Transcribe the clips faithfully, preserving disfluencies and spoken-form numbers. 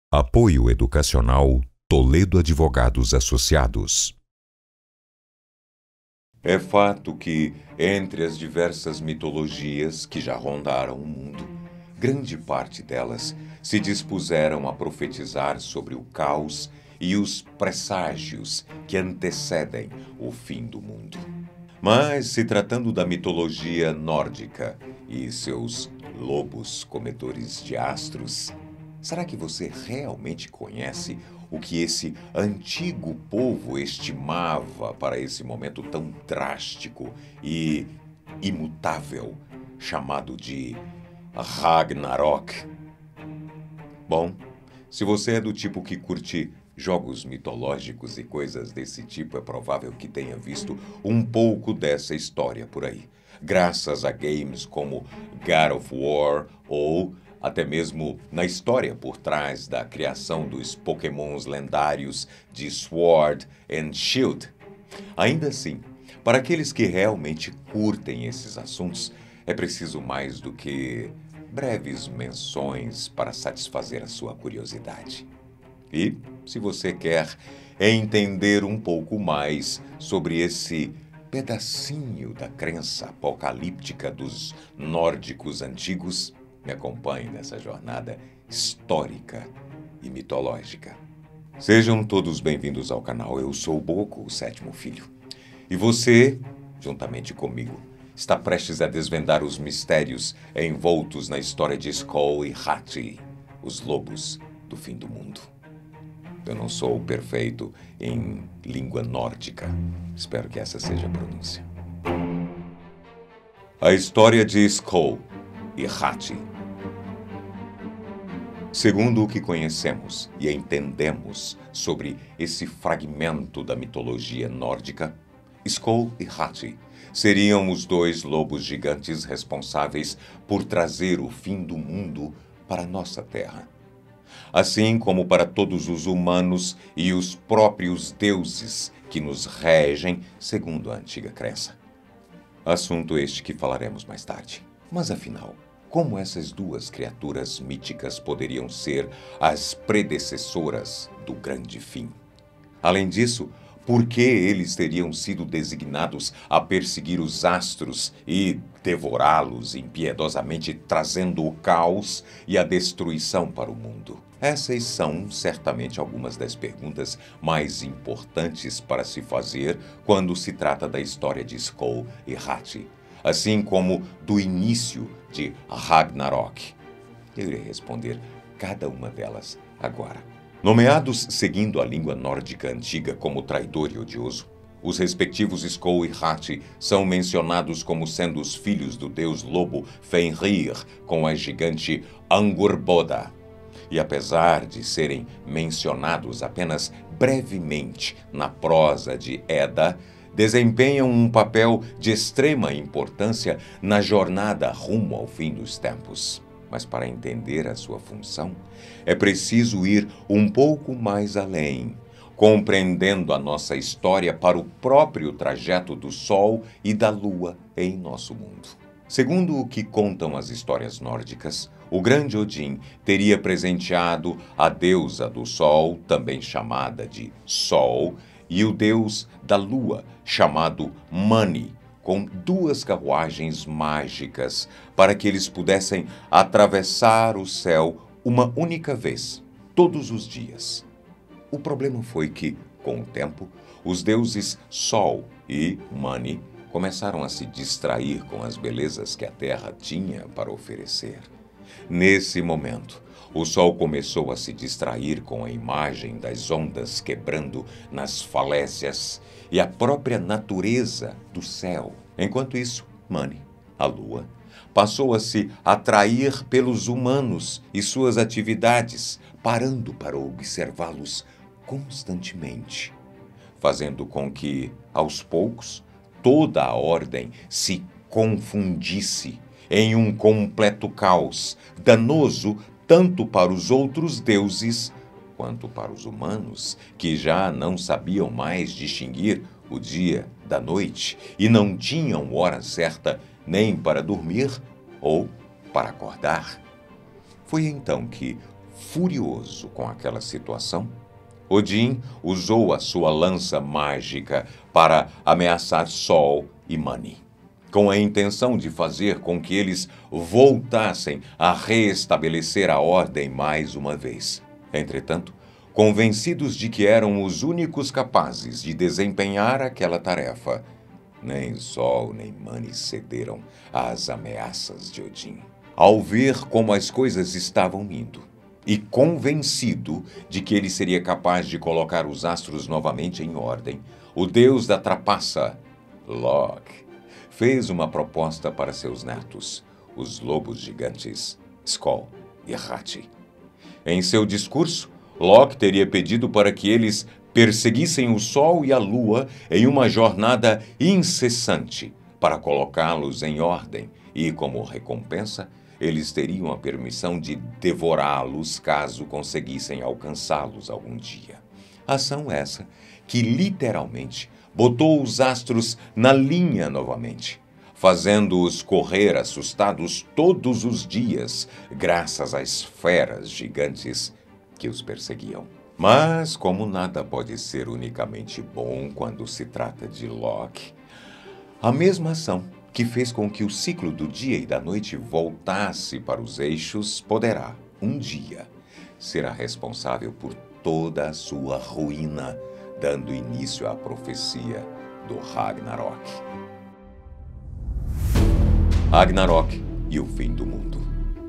Apoio Educacional Toledo Advogados Associados. É fato que, entre as diversas mitologias que já rondaram o mundo, grande parte delas se dispuseram a profetizar sobre o caos e os presságios que antecedem o fim do mundo. Mas, se tratando da mitologia nórdica e seus lobos comedores de astros, será que você realmente conhece o que esse antigo povo estimava para esse momento tão drástico e imutável, chamado de Ragnarok? Bom, se você é do tipo que curte jogos mitológicos e coisas desse tipo, é provável que tenha visto um pouco dessa história por aí, graças a games como God of War ou até mesmo na história por trás da criação dos Pokémons lendários de Sword and Shield. Ainda assim, para aqueles que realmente curtem esses assuntos, é preciso mais do que breves menções para satisfazer a sua curiosidade. E, se você quer entender um pouco mais sobre esse pedacinho da crença apocalíptica dos nórdicos antigos, me acompanhe nessa jornada histórica e mitológica. Sejam todos bem-vindos ao canal. Eu sou o Boco, o sétimo filho. E você, juntamente comigo, está prestes a desvendar os mistérios envoltos na história de Skoll e Hati, os lobos do fim do mundo. Eu não sou perfeito em língua nórdica. Espero que essa seja a pronúncia. A história de Skoll e Hati. Segundo o que conhecemos e entendemos sobre esse fragmento da mitologia nórdica, Skoll e Hati seriam os dois lobos gigantes responsáveis por trazer o fim do mundo para nossa terra, assim como para todos os humanos e os próprios deuses que nos regem segundo a antiga crença. Assunto este que falaremos mais tarde. Mas afinal, como essas duas criaturas míticas poderiam ser as predecessoras do grande fim? Além disso, por que eles teriam sido designados a perseguir os astros e devorá-los impiedosamente, trazendo o caos e a destruição para o mundo? Essas são certamente algumas das perguntas mais importantes para se fazer quando se trata da história de Skoll e Hati, assim como do início de Ragnarok. Eu irei responder cada uma delas agora. Nomeados seguindo a língua nórdica antiga como traidor e odioso, os respectivos Skoll e Hati são mencionados como sendo os filhos do deus lobo Fenrir com a gigante Angrboda. E apesar de serem mencionados apenas brevemente na prosa de Edda, desempenham um papel de extrema importância na jornada rumo ao fim dos tempos. Mas para entender a sua função, é preciso ir um pouco mais além, compreendendo a nossa história para o próprio trajeto do Sol e da Lua em nosso mundo. Segundo o que contam as histórias nórdicas, o grande Odin teria presenteado a deusa do Sol, também chamada de Sol, e o deus da Lua, chamado Mani, com duas carruagens mágicas para que eles pudessem atravessar o céu uma única vez, todos os dias. O problema foi que, com o tempo, os deuses Sol e Mani começaram a se distrair com as belezas que a Terra tinha para oferecer. Nesse momento, o Sol começou a se distrair com a imagem das ondas quebrando nas falésias e a própria natureza do céu. Enquanto isso, Mani, a Lua, passou a se atrair pelos humanos e suas atividades, parando para observá-los constantemente, fazendo com que, aos poucos, toda a ordem se confundisse em um completo caos, danoso tanto para os outros deuses quanto para os humanos, que já não sabiam mais distinguir o dia da noite e não tinham hora certa nem para dormir ou para acordar. Foi então que, furioso com aquela situação, Odin usou a sua lança mágica para ameaçar Sol e Mani, com a intenção de fazer com que eles voltassem a reestabelecer a ordem mais uma vez. Entretanto, convencidos de que eram os únicos capazes de desempenhar aquela tarefa, nem Sol nem Mani cederam às ameaças de Odin. Ao ver como as coisas estavam indo, e convencido de que ele seria capaz de colocar os astros novamente em ordem, o deus da trapaça, Loki, fez uma proposta para seus netos, os lobos gigantes, Skoll e Hati. Em seu discurso, Loki teria pedido para que eles perseguissem o Sol e a Lua em uma jornada incessante para colocá-los em ordem e, como recompensa, eles teriam a permissão de devorá-los caso conseguissem alcançá-los algum dia. Ação essa que, literalmente, botou os astros na linha novamente, fazendo-os correr assustados todos os dias, graças às feras gigantes que os perseguiam. Mas, como nada pode ser unicamente bom quando se trata de Loki, a mesma ação que fez com que o ciclo do dia e da noite voltasse para os eixos poderá, um dia, ser a responsável por toda a sua ruína, dando início à profecia do Ragnarok. Ragnarok e o fim do mundo.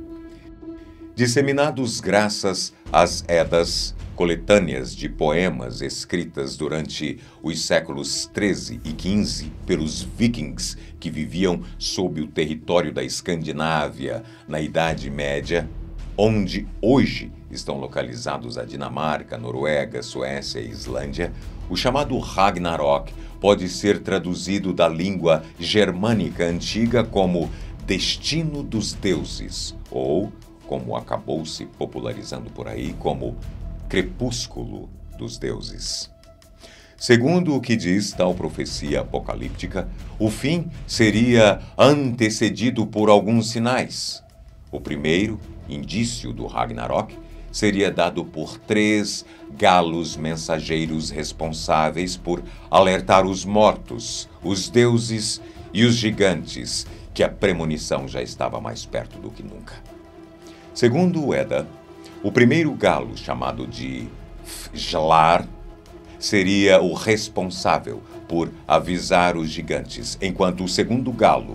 Disseminados graças às Edas, coletâneas de poemas escritas durante os séculos treze e quinze pelos vikings que viviam sob o território da Escandinávia na Idade Média, onde hoje estão localizados a Dinamarca, Noruega, Suécia e Islândia, o chamado Ragnarok pode ser traduzido da língua germânica antiga como destino dos deuses, ou, como acabou se popularizando por aí, como crepúsculo dos deuses. Segundo o que diz tal profecia apocalíptica, o fim seria antecedido por alguns sinais. O primeiro indício do Ragnarok seria dado por três galos mensageiros responsáveis por alertar os mortos, os deuses e os gigantes, que a premonição já estava mais perto do que nunca. Segundo o Edda, o primeiro galo, chamado de Fjalar, seria o responsável por avisar os gigantes, enquanto o segundo galo,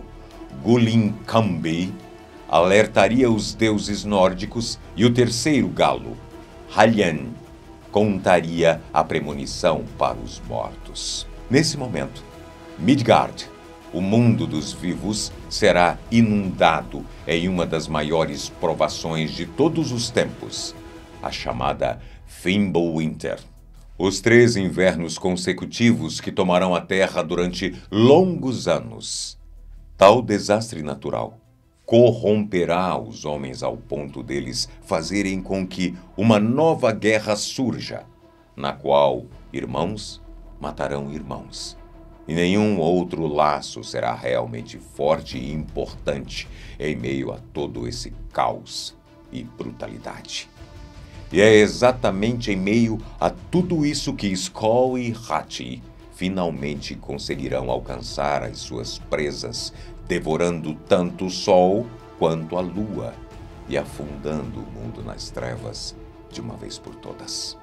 Gulinkambi, alertaria os deuses nórdicos e o terceiro galo, Haljan, contaria a premonição para os mortos. Nesse momento, Midgard, o mundo dos vivos, será inundado em uma das maiores provações de todos os tempos, a chamada Fimbulwinter. Os três invernos consecutivos que tomarão a Terra durante longos anos. Tal desastre natural corromperá os homens ao ponto deles fazerem com que uma nova guerra surja, na qual irmãos matarão irmãos. E nenhum outro laço será realmente forte e importante em meio a todo esse caos e brutalidade. E é exatamente em meio a tudo isso que Skoll e Hati finalmente conseguirão alcançar as suas presas, devorando tanto o Sol quanto a Lua e afundando o mundo nas trevas de uma vez por todas.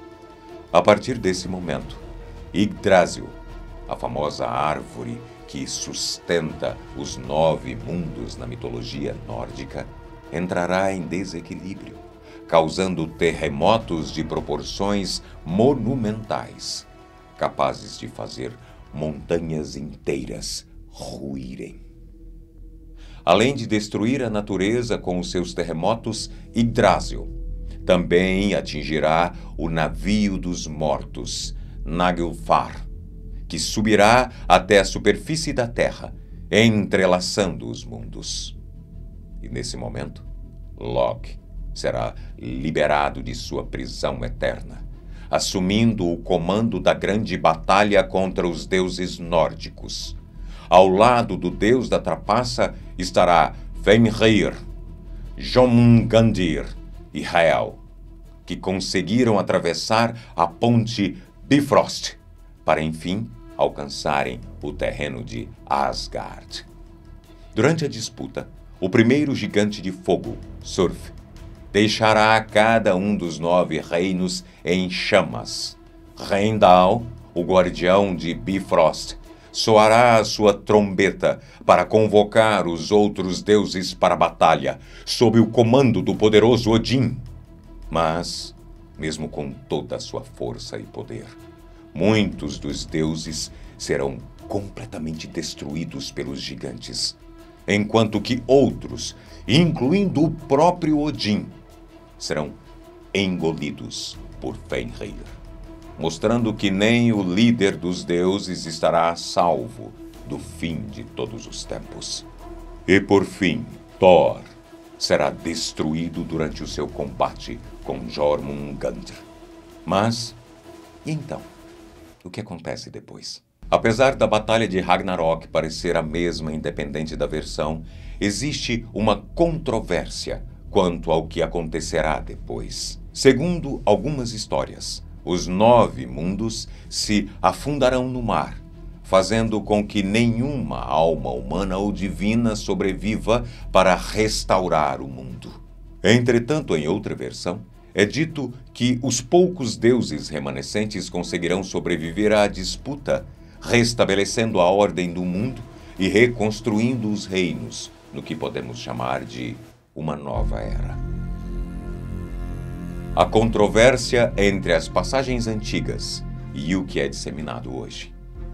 A partir desse momento, Yggdrasil, a famosa árvore que sustenta os nove mundos na mitologia nórdica, entrará em desequilíbrio, causando terremotos de proporções monumentais, capazes de fazer montanhas inteiras ruírem. Além de destruir a natureza com os seus terremotos, Yggdrasil também atingirá o navio dos mortos, Naglfar, que subirá até a superfície da terra, entrelaçando os mundos. E nesse momento, Loki será liberado de sua prisão eterna, assumindo o comando da grande batalha contra os deuses nórdicos. Ao lado do deus da trapaça estará Fenrir, Jormungandr e Hel, que conseguiram atravessar a ponte Bifrost, para enfim alcançarem o terreno de Asgard. Durante a disputa, o primeiro gigante de fogo, Surf, deixará cada um dos nove reinos em chamas. Heimdall, o guardião de Bifrost, soará a sua trombeta para convocar os outros deuses para a batalha, sob o comando do poderoso Odin. Mas, mesmo com toda a sua força e poder, muitos dos deuses serão completamente destruídos pelos gigantes, enquanto que outros, incluindo o próprio Odin, serão engolidos por Fenrir, mostrando que nem o líder dos deuses estará a salvo do fim de todos os tempos. E por fim, Thor será destruído durante o seu combate com Jormungandr. Mas, e então? O que acontece depois? Apesar da Batalha de Ragnarok parecer a mesma independente da versão, existe uma controvérsia quanto ao que acontecerá depois. Segundo algumas histórias, os nove mundos se afundarão no mar, fazendo com que nenhuma alma humana ou divina sobreviva para restaurar o mundo. Entretanto, em outra versão, é dito que os poucos deuses remanescentes conseguirão sobreviver à disputa, restabelecendo a ordem do mundo e reconstruindo os reinos, no que podemos chamar de uma nova era. A controvérsia entre as passagens antigas e o que é disseminado hoje.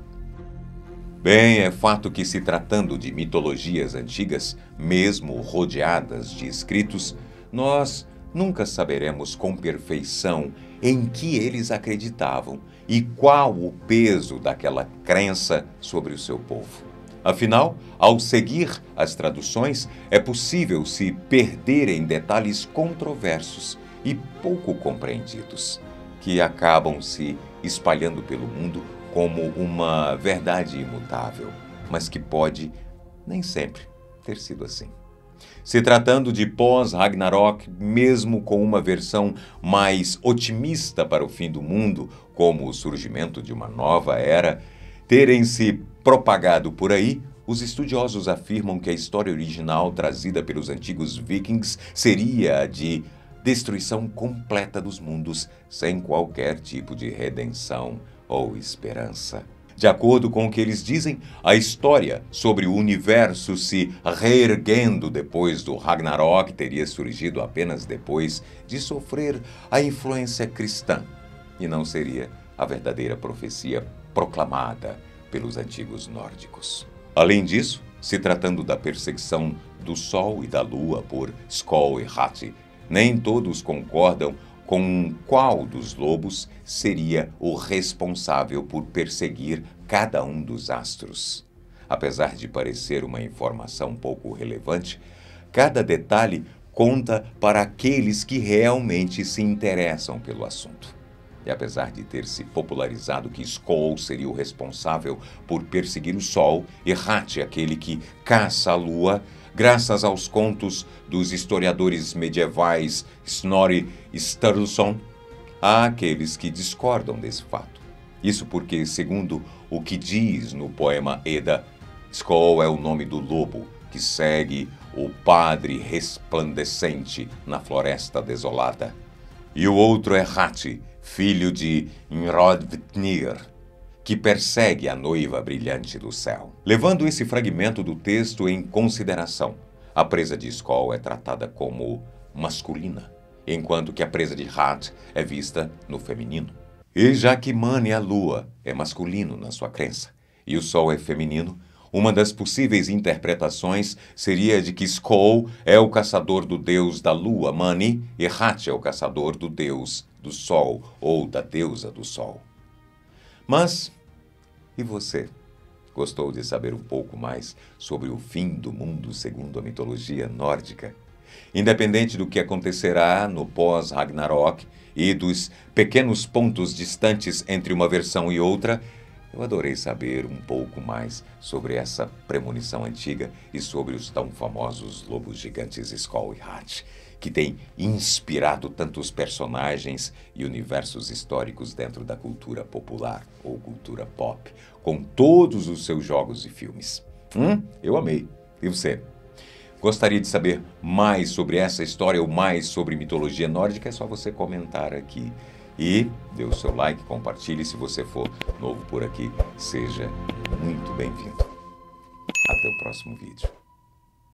Bem, é fato que, se tratando de mitologias antigas, mesmo rodeadas de escritos, nós nunca saberemos com perfeição em que eles acreditavam e qual o peso daquela crença sobre o seu povo. Afinal, ao seguir as traduções, é possível se perder em detalhes controversos e pouco compreendidos, que acabam se espalhando pelo mundo como uma verdade imutável, mas que pode nem sempre ter sido assim. Se tratando de pós-Ragnarok, mesmo com uma versão mais otimista para o fim do mundo, como o surgimento de uma nova era, terem se propagado por aí, os estudiosos afirmam que a história original trazida pelos antigos vikings seria a de destruição completa dos mundos, sem qualquer tipo de redenção ou esperança. De acordo com o que eles dizem, a história sobre o universo se reerguendo depois do Ragnarok teria surgido apenas depois de sofrer a influência cristã, e não seria a verdadeira profecia proclamada pelos antigos nórdicos. Além disso, se tratando da perseguição do Sol e da Lua por Skoll e Hati, nem todos concordam com qual dos lobos seria o responsável por perseguir cada um dos astros. Apesar de parecer uma informação pouco relevante, cada detalhe conta para aqueles que realmente se interessam pelo assunto. E apesar de ter se popularizado que Skoll seria o responsável por perseguir o Sol e Hati aquele que caça a Lua, graças aos contos dos historiadores medievais Snorri Sturluson, há aqueles que discordam desse fato. Isso porque, segundo o que diz no poema Edda, Skoll é o nome do lobo que segue o padre resplandecente na floresta desolada. E o outro é Hati, filho de Nrodvitnir, que persegue a noiva brilhante do céu. Levando esse fragmento do texto em consideração, a presa de Skoll é tratada como masculina, enquanto que a presa de Hati é vista no feminino. E já que Mani, a lua, é masculino na sua crença, e o sol é feminino, uma das possíveis interpretações seria de que Skoll é o caçador do deus da lua, Mani, e Hati é o caçador do deus do sol, ou da deusa do sol. Mas, e você? Gostou de saber um pouco mais sobre o fim do mundo segundo a mitologia nórdica? Independente do que acontecerá no pós-Ragnarok e dos pequenos pontos distantes entre uma versão e outra, eu adorei saber um pouco mais sobre essa premonição antiga e sobre os tão famosos lobos gigantes Skoll e Hati, que tem inspirado tantos personagens e universos históricos dentro da cultura popular ou cultura pop, com todos os seus jogos e filmes. Hum, eu amei. E você? Gostaria de saber mais sobre essa história ou mais sobre mitologia nórdica? É só você comentar aqui. E dê o seu like, compartilhe. Se você for novo por aqui, seja muito bem-vindo. Até o próximo vídeo.